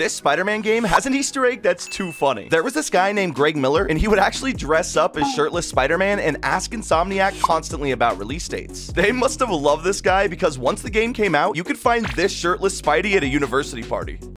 This Spider-Man game has an Easter egg that's too funny. There was this guy named Greg Miller, and he would actually dress up as shirtless Spider-Man and ask Insomniac constantly about release dates. They must have loved this guy because once the game came out, you could find this shirtless Spidey at a university party.